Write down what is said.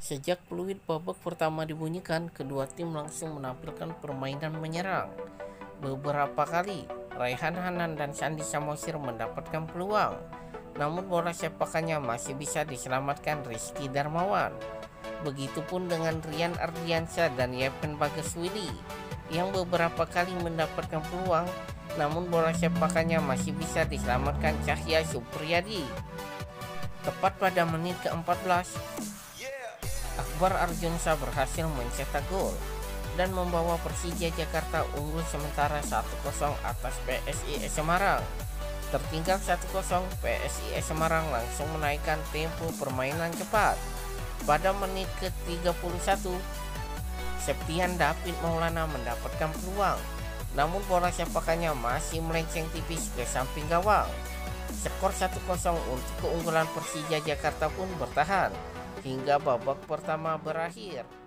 Sejak peluit babak pertama dibunyikan, kedua tim langsung menampilkan permainan menyerang. Beberapa kali, Raihan Hanan dan Sandi Samosir mendapatkan peluang. Namun bola sepakannya masih bisa diselamatkan Rizky Darmawan. Begitupun dengan Rian Ardiansyah dan Yepen Bagaswili yang beberapa kali mendapatkan peluang, namun bola sepakannya masih bisa diselamatkan Cahya Supriyadi. Tepat pada menit ke-14, Akbar Arjunsa berhasil mencetak gol dan membawa Persija Jakarta unggul sementara 1-0 atas PSIS Semarang. Tertinggal 1-0, PSIS Semarang langsung menaikkan tempo permainan cepat. Pada menit ke-31, Septian David Maulana mendapatkan peluang, namun bola sepakannya masih melenceng tipis ke samping gawang. Skor 1-0 untuk keunggulan Persija Jakarta pun bertahan hingga babak pertama berakhir.